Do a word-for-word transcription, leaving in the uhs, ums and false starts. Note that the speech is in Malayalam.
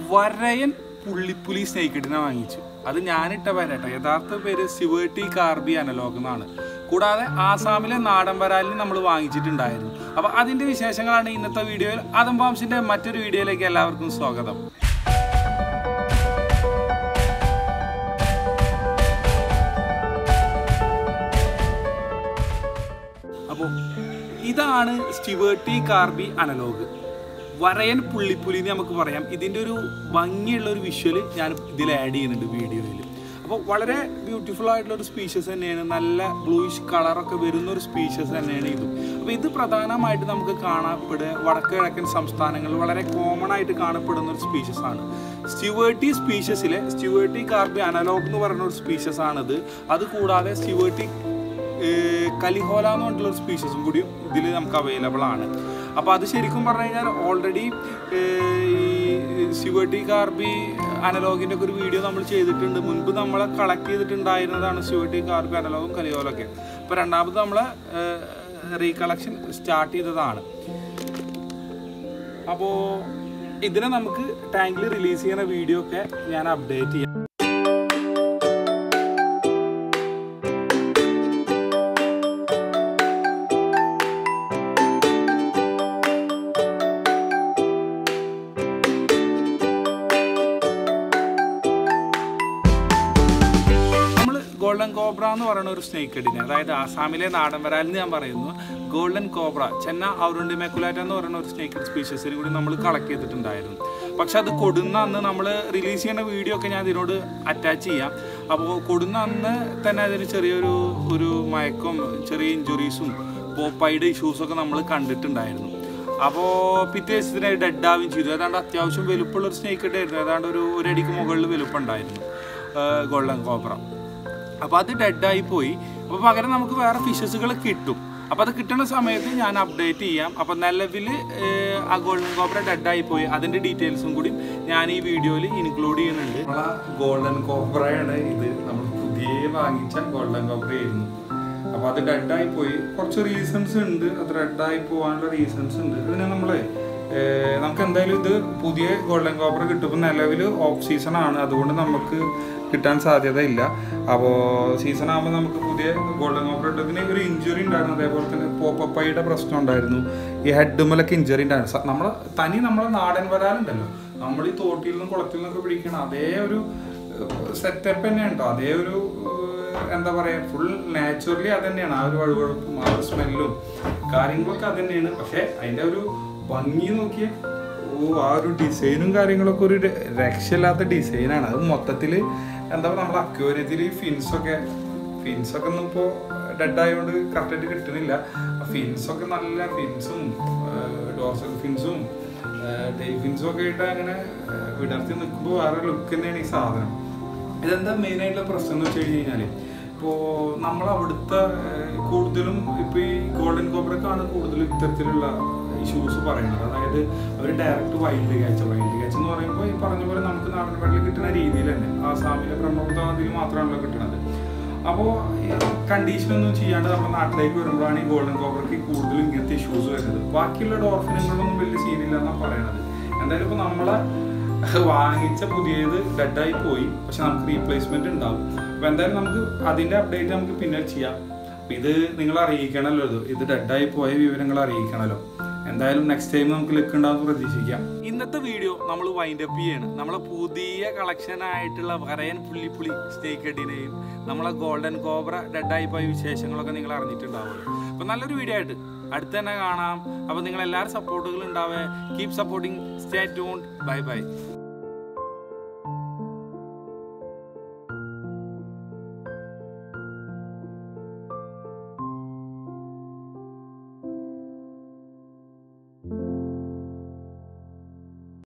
വരയൻ പുള്ളിപ്പുലി സ്നേക്കെഡിനെ വാങ്ങിച്ചു. അത് ഞാനിട്ട പേരട്ടെ, യഥാർത്ഥ പേര് സ്റ്റുവർട്ടി കാർബി അനലോഗ് എന്നാണ്. കൂടാതെ ആസാമിലെ നാടൻ വരാലിന് നമ്മൾ വാങ്ങിച്ചിട്ടുണ്ടായിരുന്നു. അപ്പോൾ അതിൻ്റെ വിശേഷങ്ങളാണ് ഇന്നത്തെ വീഡിയോയിൽ. അതംബാംസിൻ്റെ മറ്റൊരു വീഡിയോയിലേക്ക് എല്ലാവർക്കും സ്വാഗതം. അപ്പോൾ ഇതാണ് സ്റ്റുവർട്ടി കാർബി അനലോഗ്, വരയൻ പുള്ളിപ്പുലി എന്ന് നമുക്ക് പറയാം. ഇതിൻ്റെ ഒരു ഭംഗിയുള്ളൊരു വിഷ്വൽ ഞാൻ ഇതിൽ ആഡ് ചെയ്യുന്നുണ്ട് വീഡിയോയിൽ. അപ്പോൾ വളരെ ബ്യൂട്ടിഫുൾ ആയിട്ടുള്ളൊരു സ്പീഷ്യസ് തന്നെയാണ്, നല്ല ബ്ലൂയിഷ് കളറൊക്കെ വരുന്ന ഒരു സ്പീഷ്യസ് തന്നെയാണ് ഇതും. അപ്പോൾ ഇത് പ്രധാനമായിട്ട് നമുക്ക് കാണപ്പെടുക വടക്ക് കിഴക്കൻ സംസ്ഥാനങ്ങളിൽ വളരെ കോമൺ ആയിട്ട് കാണപ്പെടുന്ന ഒരു സ്പീഷ്യസ് ആണ്. സ്റ്റുവർട്ടി സ്പീഷ്യസിലെ സ്റ്റുവർട്ടി കാർബി അനലോഗ് എന്ന് പറയുന്ന ഒരു സ്പീഷ്യസ് ആണിത്. അതുകൂടാതെ സ്റ്റുവർട്ടി കലിഹോല എന്ന് പറഞ്ഞിട്ടുള്ളൊരു സ്പീഷ്യസും കൂടി ഇതിൽ നമുക്ക് അവൈലബിൾ ആണ്. അപ്പോൾ അത് ശരിക്കും പറഞ്ഞു കഴിഞ്ഞാൽ ഓൾറെഡി ഈ സ്റ്റുവർട്ടി കാർബി അനലോഗിൻ്റെ ഒക്കെ ഒരു വീഡിയോ നമ്മൾ ചെയ്തിട്ടുണ്ട്. മുൻപ് നമ്മൾ കളക്ട് ചെയ്തിട്ടുണ്ടായിരുന്നതാണ് സ്റ്റുവർട്ടി കാർബി അനലോഗും കലിഹോലൊക്കെ. അപ്പോൾ രണ്ടാമത് നമ്മൾ റീകളക്ഷൻ സ്റ്റാർട്ട് ചെയ്തതാണ്. അപ്പോൾ ഇതിനെ നമുക്ക് ടാങ്കിൽ റിലീസ് ചെയ്യുന്ന വീഡിയോ ഒക്കെ ഞാൻ അപ്ഡേറ്റ് ചെയ്യാം. ഗോൾഡൻ കോബ്ര എന്ന് പറയുന്ന ഒരു സ്നേക്കെഡിനെ, അതായത് ആസാമിലെ നാടൻ വരാലിന് ഞാൻ പറയുന്നു, ഗോൾഡൻ കോബ്ര ചെന്ന ഔറണ്ടിമെക്കുലാറ്റ എന്ന് പറയുന്ന ഒരു സ്നേക്കെഡ് സ്പീഷ്യസിന് കൂടി നമ്മൾ കളക്ട് ചെയ്തിട്ടുണ്ടായിരുന്നു. പക്ഷെ അത് കൊടുന്ന അന്ന് നമ്മൾ റിലീസ് ചെയ്യുന്ന വീഡിയോ ഒക്കെ ഞാൻ ഇതിനോട് അറ്റാച്ച് ചെയ്യാം. അപ്പോൾ കൊടുന്ന അന്ന് തന്നെ അതിന് ചെറിയൊരു ഒരു മയക്കും ചെറിയ ഇഞ്ചുറീസും പോപ്പൈഡ് ഇഷ്യൂസൊക്കെ നമ്മൾ കണ്ടിട്ടുണ്ടായിരുന്നു. അപ്പോൾ പിറ്റേ ദിവസത്തിന് ഡെഡ് ആവുകയും ചെയ്തു. ഏതാണ്ട് അത്യാവശ്യം വലുപ്പമുള്ളൊരു സ്നേക്കെഡ് ആയിരുന്നു. ഏതാണ്ട് ഒരു ഒരടിക്ക് മുകളിൽ വലുപ്പമുണ്ടായിരുന്നു ഗോൾഡൻ കോബ്ര. അപ്പോൾ അത് ഡെഡായി പോയി. അപ്പോൾ പകരം നമുക്ക് വേറെ ഫിഷസുകൾ കിട്ടും. അപ്പോൾ അത് കിട്ടുന്ന സമയത്ത് ഞാൻ അപ്ഡേറ്റ് ചെയ്യാം. അപ്പോൾ നിലവിൽ ആ ഗോൾഡൻ കോബ്ര ഡെഡായി പോയി, അതിൻ്റെ ഡീറ്റെയിൽസും കൂടി ഞാൻ ഈ വീഡിയോയിൽ ഇൻക്ലൂഡ് ചെയ്യുന്നുണ്ട്. നമ്മളെ ഗോൾഡൻ കോബ്രയാണ് ഇത്, നമ്മൾ പുതിയ വാങ്ങിച്ച ഗോൾഡൻ കോബ്രയായിരുന്നു. അപ്പോൾ അത് ഡെഡായി പോയി. കുറച്ച് റീസൺസ് ഉണ്ട്, അത് ഡെഡായി പോകാനുള്ള റീസൺസ് ഉണ്ട്. ഇതിനെ നമ്മൾ നമുക്ക് എന്തായാലും ഇത് പുതിയ ഗോൾഡൻ കോബ്ര കിട്ടുമ്പോൾ നിലവിൽ ഓഫ് സീസൺ ആണ്, അതുകൊണ്ട് നമുക്ക് കിട്ടാൻ സാധ്യതയില്ല. അപ്പോൾ സീസൺ ആകുമ്പോൾ നമുക്ക് പുതിയ ഗോൾഡൻ കോബ്ര ഇട്ടതിന് ഒരു ഇഞ്ചുറി ഉണ്ടായിരുന്നു. അതേപോലെ തന്നെ പോപ്പപ്പയുടെ പ്രശ്നം ഉണ്ടായിരുന്നു, ഈ ഹെഡുമലൊക്കെ ഇഞ്ചുറി ഉണ്ടായിരുന്നു. നമ്മൾ തനി നമ്മളെ നാടൻ വരാലുണ്ടല്ലോ, നമ്മൾ ഈ തോട്ടിൽ നിന്നും കുളത്തിൽ നിന്നൊക്കെ പിടിക്കണം അതേ ഒരു സെറ്റപ്പ് തന്നെയാണ് കേട്ടോ. അതേ ഒരു എന്താ പറയുക, ഫുൾ നാച്ചുറലി അത് തന്നെയാണ്. ആ ഒരു വഴുവഴുപ്പും ആ ഒരു സ്മെല്ലും കാര്യങ്ങളൊക്കെ അത് തന്നെയാണ്. പക്ഷേ അതിൻ്റെ ഒരു ഭംഗി നോക്കിയ ഓ ആ ഒരു ഡിസൈനും കാര്യങ്ങളൊക്കെ ഒരു രക്ഷയില്ലാത്ത ഡിസൈനാണ്. അത് മൊത്തത്തിൽ എന്താ പറയുക, നമ്മൾ അക്വേറിയത്തിൽ ഫിൻസൊക്കെ ഫിൻസൊക്കെ ഒന്നും ഇപ്പോൾ ഡെഡായതുകൊണ്ട് കറക്റ്റായിട്ട് കിട്ടുന്നില്ല. ഫിൻസൊക്കെ നല്ല ഫിൻസും ഡോർസൽ ഫിൻസും ടെയിൽ ഫിൻസും ഒക്കെ ആയിട്ട് അങ്ങനെ വിടർത്തി നിൽക്കുമ്പോൾ വേറെ ലുക്ക് തന്നെയാണ് ഈ സാധനം. ഇതെന്താ മെയിനായിട്ടുള്ള പ്രശ്നം എന്ന് വെച്ച് കഴിഞ്ഞ് കഴിഞ്ഞാൽ, ഇപ്പോൾ നമ്മളവിടുത്തെ കൂടുതലും ഇപ്പോൾ ഈ ഗോൾഡൻ കോബ്രക്കാണ് കൂടുതലും ഇത്തരത്തിലുള്ള ഇഷ്യൂസ് പറയുന്നത്. അതായത് അവർ direct wild catch wild catch എന്ന് പറയുമ്പോൾ ഈ പറഞ്ഞ പോലെ നമുക്ക് നാടൻ വെള്ളം കിട്ടുന്ന രീതിയിൽ തന്നെ ആസാമിലെ ബ്രഹ്മപുത്ര നദിയിൽ മാത്രമാണല്ലോ കിട്ടുന്നത്. അപ്പോൾ കണ്ടീഷനൊന്നും ചെയ്യാണ്ട് നമ്മുടെ നാട്ടിലേക്ക് വരുമ്പോഴാണ് ഈ ഗോൾഡൻ കോബ്രയ്ക്ക് കൂടുതലും ഇങ്ങനത്തെ ഇഷ്യൂസ് വരുന്നത്. ബാക്കിയുള്ള ഡോർഫിനുകളൊന്നും വലിയ സീനില്ല എന്നാണ് പറയണത്. എന്തായാലും ഇപ്പോൾ നമ്മളെ വാങ്ങിച്ച പുതിയത് ഡെഡായി പോയി, പക്ഷെ നമുക്ക് റീപ്ലേസ്മെന്റ് ഉണ്ടാവും. അപ്പോൾ എന്തായാലും നമുക്ക് അതിൻ്റെ അപ്ഡേറ്റ് നമുക്ക് പിന്നെ ചെയ്യാം. അപ്പം ഇത് നിങ്ങൾ അറിയിക്കണമല്ലോ, ഇത് ഇത് ഡെഡായി പോയ വിവരങ്ങൾ അറിയിക്കണമല്ലോ. എന്തായാലും നെക്സ്റ്റ് ടൈം നമുക്ക് ലുക്ക് ഉണ്ടാവും പ്രതീക്ഷിക്കാം. ഇന്നത്തെ വീഡിയോ നമ്മൾ വൈൻഡ് അപ്പ് ചെയ്യാണ്. നമ്മളെ പുതിയ കളക്ഷൻ ആയിട്ടുള്ള വരയൻ പുള്ളിപ്പുളി സ്നേക്കെഡിനെയും നമ്മളെ ഗോൾഡൻ കോബ്ര ഡെഡായി പോയ വിശേഷങ്ങളൊക്കെ നിങ്ങൾ അറിഞ്ഞിട്ടുണ്ടാവുമല്ലോ. അപ്പോൾ നല്ലൊരു വീഡിയോ ആയിട്ട് അടുത്ത് തന്നെ കാണാം. അപ്പോൾ നിങ്ങൾ എല്ലാവരും സപ്പോർട്ടുകൾ ഉണ്ടാവേ. Keep supporting, stay tuned, bye by.